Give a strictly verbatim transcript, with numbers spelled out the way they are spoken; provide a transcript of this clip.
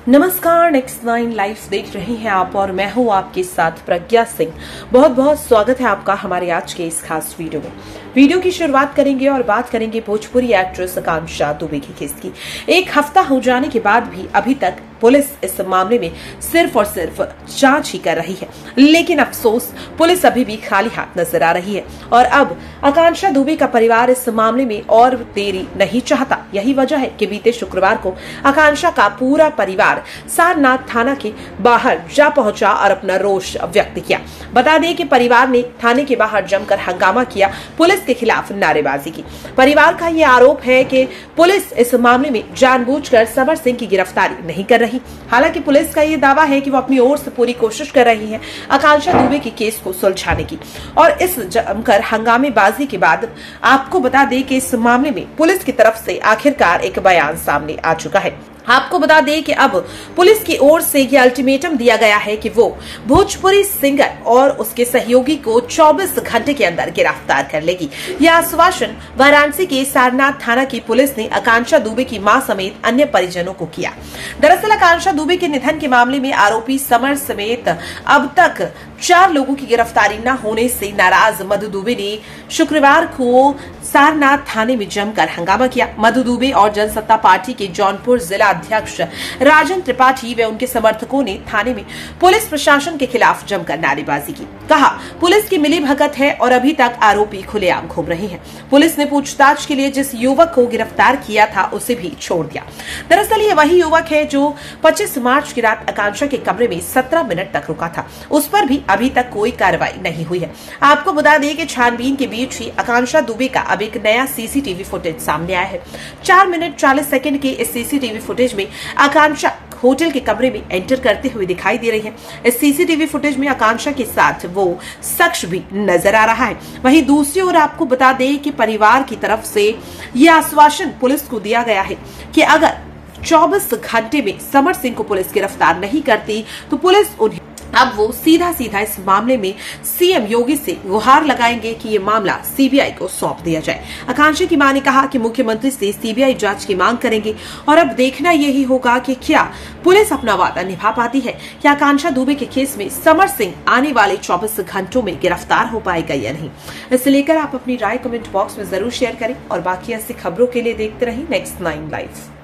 नमस्कार, next nine live देख रहे हैं आप और मैं हूं आपके साथ प्रज्ञा सिंह। बहुत बहुत स्वागत है आपका हमारे आज के इस खास वीडियो में। वीडियो की शुरुआत करेंगे और बात करेंगे भोजपुरी एक्ट्रेस आकांक्षा दुबे की केस की। एक हफ्ता हो जाने के बाद भी अभी तक पुलिस इस मामले में सिर्फ और सिर्फ जांच ही कर रही है, लेकिन अफसोस पुलिस अभी भी खाली हाथ नजर आ रही है और अब आकांक्षा दुबे का परिवार इस मामले में और देरी नहीं चाहता। यही वजह है कि बीते शुक्रवार को आकांक्षा का पूरा परिवार सारनाथ थाना के बाहर जा पहुंचा और अपना रोष व्यक्त किया। बता दें कि परिवार ने थाने के बाहर जमकर हंगामा किया, पुलिस के खिलाफ नारेबाजी की। परिवार का यह आरोप है कि पुलिस इस मामले में जानबूझकर समर सिंह की गिरफ्तारी नहीं कर रही। हालांकि पुलिस का यह दावा है कि वो अपनी ओर से पूरी कोशिश कर रही है आकांक्षा दुबे के केस को सुलझाने की। और इस जमकर हंगामेबाजी के बाद आपको बता दें कि इस मामले में पुलिस की तरफ से आखिरकार एक बयान सामने आ चुका है। आपको बता दें कि अब पुलिस की ओर से यह अल्टीमेटम दिया गया है कि वो भोजपुरी सिंगर और उसके सहयोगी को चौबीस घंटे के अंदर गिरफ्तार कर लेगी। यह आश्वासन वाराणसी के सारनाथ थाना की पुलिस ने आकांक्षा दुबे की मां समेत अन्य परिजनों को किया। दरअसल आकांक्षा दुबे के निधन के मामले में आरोपी समर समेत अब तक चार लोगों की गिरफ्तारी न होने से नाराज मधु दुबे ने शुक्रवार को सारनाथ थाने में जमकर हंगामा किया। मधु दुबे और जनसत्ता पार्टी के जौनपुर जिला अध्यक्ष राजन त्रिपाठी व उनके समर्थकों ने थाने में पुलिस प्रशासन के खिलाफ जमकर नारेबाजी की। कहा, पुलिस की मिली भगत है और अभी तक आरोपी खुलेआम घूम रहे हैं। पुलिस ने पूछताछ के लिए जिस युवक को गिरफ्तार किया था उसे भी छोड़ दिया। दरअसल ये वही युवक है जो पच्चीस मार्च की रात आकांक्षा के कमरे में सत्रह मिनट तक रुका था। उस पर भी अभी तक कोई कार्रवाई नहीं हुई है। आपको बता दें कि छानबीन के बीच ही आकांक्षा दुबे का अब एक नया सीसीटीवी फुटेज सामने आया है। चार मिनट चालीस सेकंड के इस सीसीटीवी फुटेज में आकांक्षा होटल के कमरे में एंटर करते हुए दिखाई दे रही है। इस सीसीटीवी फुटेज में आकांक्षा के साथ वो शख्स भी नजर आ रहा है। वहीं दूसरी ओर आपको बता दें कि परिवार की तरफ से यह आश्वासन पुलिस को दिया गया है कि अगर चौबीस घंटे में समर सिंह को पुलिस गिरफ्तार नहीं करती तो पुलिस उन्हें अब वो सीधा सीधा इस मामले में सीएम योगी से गुहार लगाएंगे कि ये मामला सीबीआई को सौंप दिया जाए। आकांक्षा की मां ने कहा कि मुख्यमंत्री से सीबीआई जांच की मांग करेंगे और अब देखना यही होगा कि क्या पुलिस अपना वादा निभा पाती है कि आकांक्षा दुबे के केस में समर सिंह आने वाले चौबीस घंटों में गिरफ्तार हो पाएगा या नहीं। इसे लेकर आप अपनी राय कमेंट बॉक्स में जरूर शेयर करें और बाकी ऐसी खबरों के लिए देखते रहिए नेक्स्ट नाइन लाइव।